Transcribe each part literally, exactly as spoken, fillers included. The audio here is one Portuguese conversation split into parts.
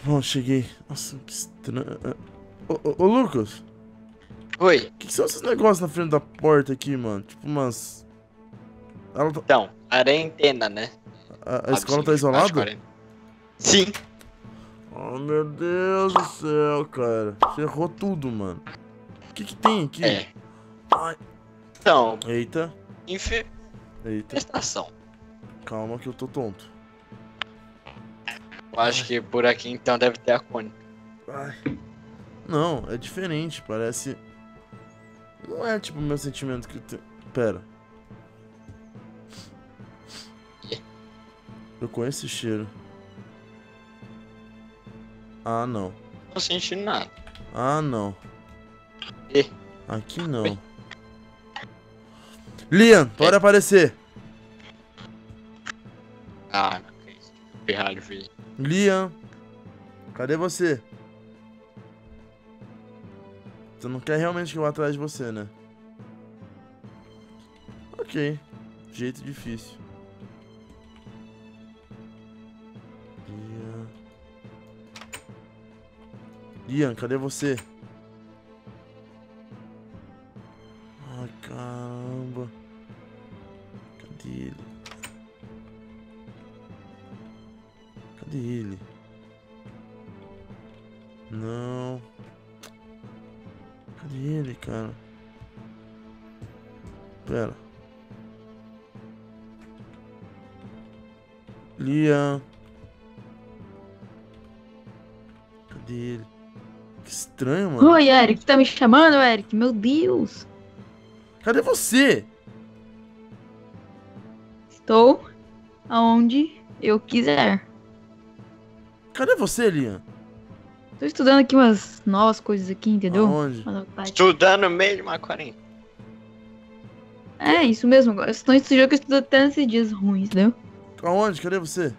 Bom, cheguei. Nossa, que estranho. Ô, ô, ô, Lucas. Oi. O que, que são esses negócios na frente da porta aqui, mano? Tipo umas... Ela tá... Então, quarentena, né? A, a Sabe o escola tá significado de isolada? quarentena? Sim. Oh, meu Deus do céu, cara. Você errou tudo, mano. O que que tem aqui? É. Ai. Então, Eita. Eita. infestação. Calma que eu tô tonto. Eu acho Ai. que por aqui então deve ter a cone. Ai. Não, é diferente. Parece... Não é tipo o meu sentimento que... Te... Pera. Eu conheço esse cheiro. Ah, não. Não tô sentindo nada. Ah, não. E? Aqui não. Liam, pode É. aparecer. Ah, não acredito. Ferralho, filho. Liam, cadê você? Você não quer realmente que eu vá atrás de você, né? Ok. Jeito difícil. Liam. Liam, cadê você? Ai, caramba. Cadê ele? Cadê ele? Não. Cadê ele, cara? Pera. Liam. Cadê ele? Que estranho, mano. Oi, Eric, tá me chamando, Eric? Meu Deus. Cadê você? Estou aonde eu quiser. Cadê você, Liam? Tô estudando aqui umas novas coisas aqui, entendeu? Aonde? Uma novidade. Estudando no meio de uma quarentena. É, isso mesmo. Agora estou estudando que eu estudo até nesses dias ruins, entendeu? Aonde? Cadê você?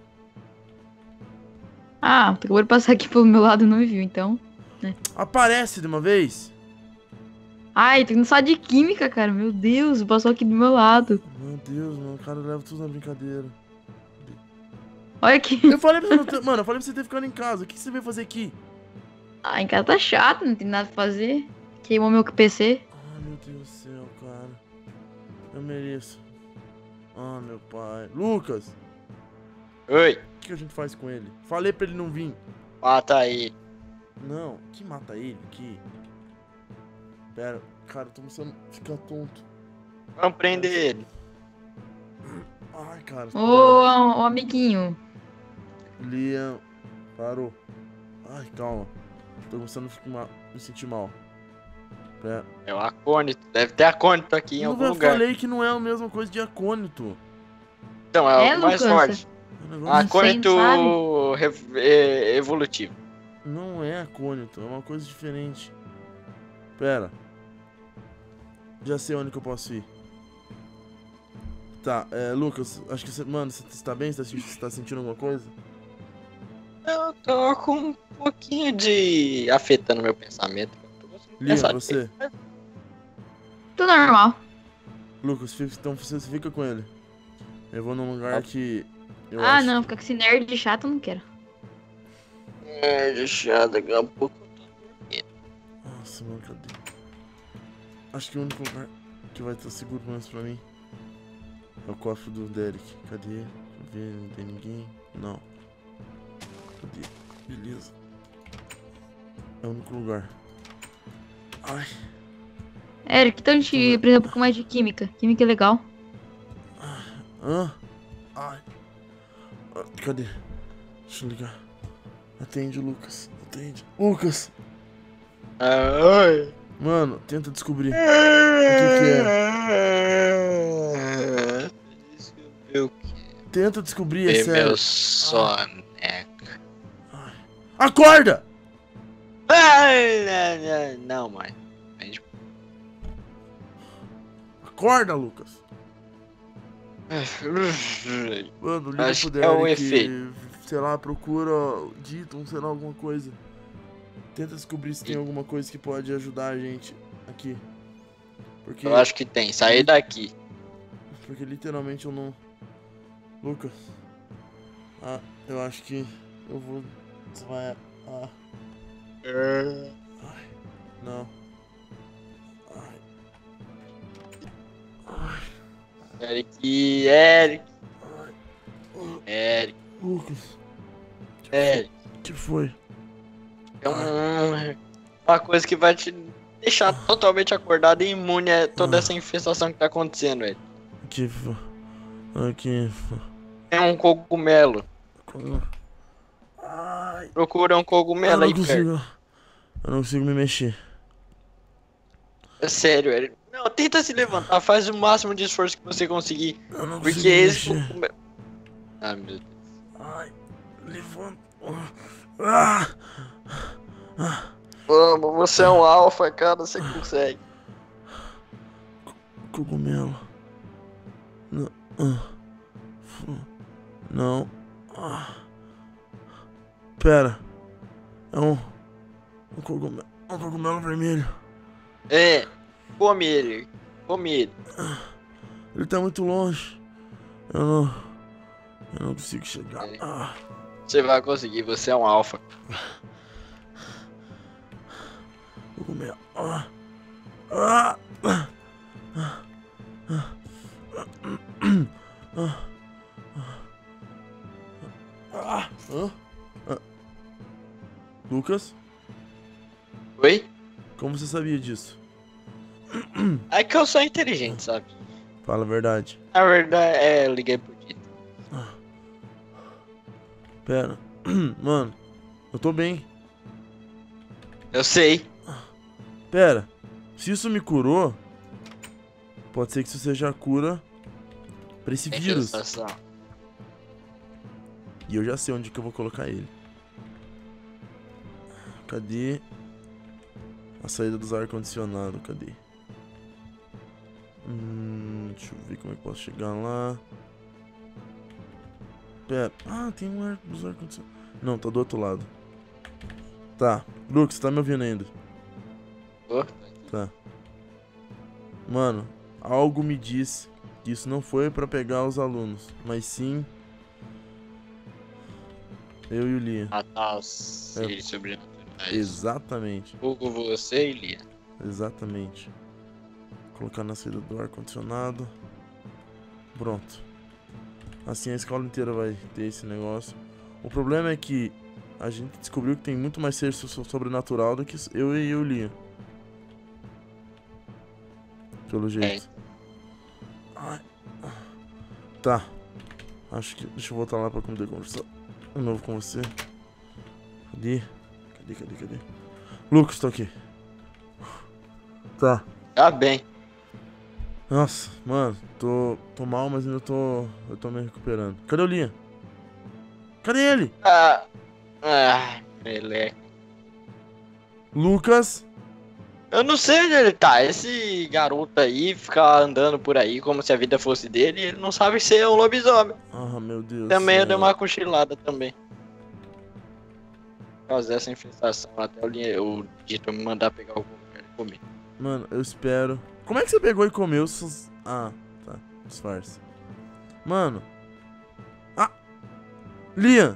Ah, tu acabou de passar aqui pelo meu lado e não me viu, então. Aparece de uma vez. Ai, tem que só de química, cara. Meu Deus, passou aqui do meu lado. Meu Deus, mano, o cara leva tudo na brincadeira. Olha aqui. Eu falei pra você não ter... Mano, eu falei pra você ter ficado em casa. O que você veio fazer aqui? Ah, em casa tá chato, não tem nada pra fazer. Queimou meu P C. Ai, meu Deus do céu, cara. Eu mereço. Ah, meu pai. Lucas, Oi. o que a gente faz com ele? Falei pra ele não vir. Mata aí. Não, que mata ele aqui? Pera, cara, eu tô começando a ficar tonto. Vamos prender ele. Ai, cara. Ô, ô, amiguinho. Liam, parou. Ai, calma. Tô começando a ficar mal, me sentir mal. Pera. É o acônito. Deve ter acônito aqui em Eu algum já lugar. falei que não é a mesma coisa de acônito. Então, é, É, o mais Lucas? forte. É um negócio... Acônito Não rev- é, evolutivo. Não é acônito, é uma coisa diferente. Pera. Já sei onde que eu posso ir. Tá, é, Lucas, acho que você... Mano, você tá bem? Você tá, você tá sentindo alguma coisa? Eu tô com um pouquinho de afetando meu pensamento. Eu tô conseguindo Liam, pensar você? direito. Tudo normal. Lucas, fica- então você fica com ele. Eu vou num lugar Tá. que... Eu ah, acho... não, ficar com esse nerd chato eu não quero. É, deixa daqui a pouco. Nossa, mano, cadê? Acho que o único lugar que vai estar seguro pelo menos pra mim é o cofre do Derek. Cadê? Deixa eu ver, não tem ninguém. Não. Cadê? Beleza. É o único lugar. Ai. Eric, então a gente aprender um pouco mais de química. Química é legal. Hã? Ai. Ah, cadê? Deixa eu ligar. Atende, Lucas. Atende. Lucas! Ai. Mano, tenta descobrir. Descobri o que? Tenta descobrir, é É sério. meu soneca. Ai. Acorda! Ai, não, não, mãe. Vem. Acorda, Lucas. Mano, liga Acho pro que é o Derek, efeito. sei lá, procura Diton, sei lá, alguma coisa. Tenta descobrir se tem alguma coisa que pode ajudar a gente aqui. Porque, Eu acho que tem. Sair daqui. porque literalmente eu não... Lucas. Ah, eu acho que eu vou Você vai. Ah, É. ai, não. Ai. Ai, Eric, Eric, ai. Lu- Eric, Lucas, Eric. o que foi? É um, uma coisa que vai te deixar totalmente acordado e imune a toda essa infestação que tá acontecendo, velho. O que foi? Aqui. É um cogumelo. Ai, Procura um eu cogumelo não aí perto. consigo. Eu não consigo me mexer. É sério, Eric. Não, tenta se levantar, faz o máximo de esforço que você conseguir. Eu não Porque consigo me esse mexer. cogumelo. Ah, meu Deus. Ai, levanta. Ah! Vamos, você é um alfa, cara, você consegue. Cogumelo. Não. Ah. Não. Ah. Pera. É um. Um cogumelo. Um cogumelo vermelho. É, come ele, come ele. Ele tá muito longe. Eu não. Eu não consigo chegar. É. Ah. Você vai conseguir, você é um alfa. Cogumelo. Ah. Ah. Ah. Ah. Ah. Ah. Ah. Hã? Ah. Lucas? Oi? Como você sabia disso? É que eu sou inteligente, sabe? Fala a verdade. Na verdade, é, eu liguei pro Dito. Pera. Mano, eu tô bem. Eu sei. Pera. Se isso me curou, pode ser que isso seja a cura pra esse Tem vírus. sensação. E eu já sei onde que eu vou colocar ele. Cadê a saída dos ar-condicionado? Cadê? Hum, deixa eu ver como é que eu posso chegar lá. Pera. Ah, tem um ar dos ar-condicionado. Não, tá do outro lado. Tá. Lucas, você tá me ouvindo ainda? Ô, Tá. Mano, algo me diz que isso não foi pra pegar os alunos, mas sim eu e o Lia. matar os seres sobrenaturais. Exatamente, Fogo você e Lia. exatamente. Colocar na saída do ar-condicionado. Pronto. Assim a escola inteira vai ter esse negócio. O problema é que a gente descobriu que tem muito mais ser so- sobrenatural do que eu e o Lia. Pelo jeito. Ai. Tá. Acho que. Deixa eu voltar lá pra poder conversar de novo com você. Cadê? Cadê, cadê, cadê? Lucas, tô aqui. Tá. Tá bem. Nossa, mano, tô, tô mal, mas ainda tô. Eu tô me recuperando. Cadê o Lia? Cadê ele? Ah, ah, ele. Lucas? Eu não sei onde ele tá. Esse garoto aí fica andando por aí como se a vida fosse dele e ele não sabe ser um lobisomem. Ah, meu Deus. Também eu céu. dei uma cochilada também. Por causa dessa infestação, até o, linha- o Dito me mandar pegar algum pra ele comer. Mano, eu espero. Como é que você pegou e comeu? Sus- Ah, tá. Disfarce. Mano. Ah! Liam!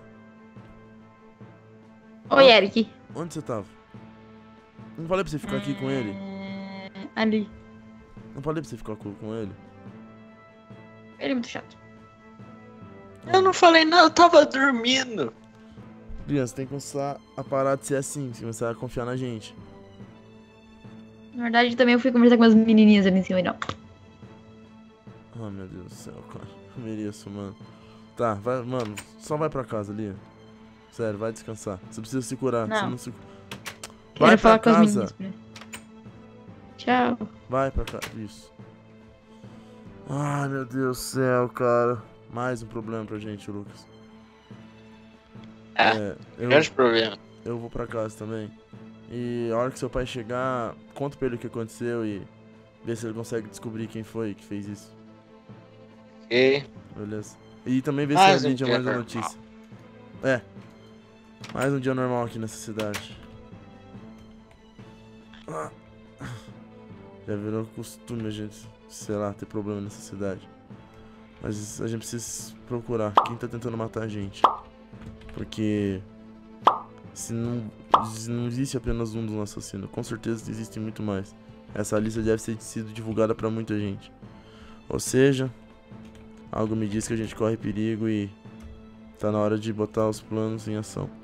Oi, Eric. Onde você tava? Não falei pra você ficar aqui com ele? É, Ali. Não falei pra você ficar com com ele? Ele é muito chato. Eu não falei nada, eu tava dormindo. Liam, você tem que começar a parar de ser assim. Você começar a confiar na gente. Na verdade, também eu fui conversar com umas menininhas ali em cima e não. Ah, meu Deus do céu, cara. Eu mereço, mano. Tá, vai, mano. Só vai pra casa, Liam. Sério, vai descansar. Você precisa se curar. Não. Você não se... Quero Vai falar pra com as casa. meninas. Né? Tchau. Vai pra cá, isso. Ai, meu Deus do céu, cara. Mais um problema pra gente, Lucas. Ah, É, eu, grande problema. eu vou pra casa também. E a hora que seu pai chegar, conta pra ele o que aconteceu e vê se ele consegue descobrir quem foi que fez isso. Ok. Beleza? E também vê Mais se a um Lídia dia manda normal. notícia. É. Mais um dia normal aqui nessa cidade. Ah. Já virou costume a gente, sei lá, ter problema nessa cidade. Mas a gente precisa procurar quem tá tentando matar a gente. Porque Se não, se não existe apenas um do assassino, com certeza existem muito mais. Essa lista deve ter sido divulgada pra muita gente. Ou seja, algo me diz que a gente corre perigo e tá na hora de botar os planos em ação.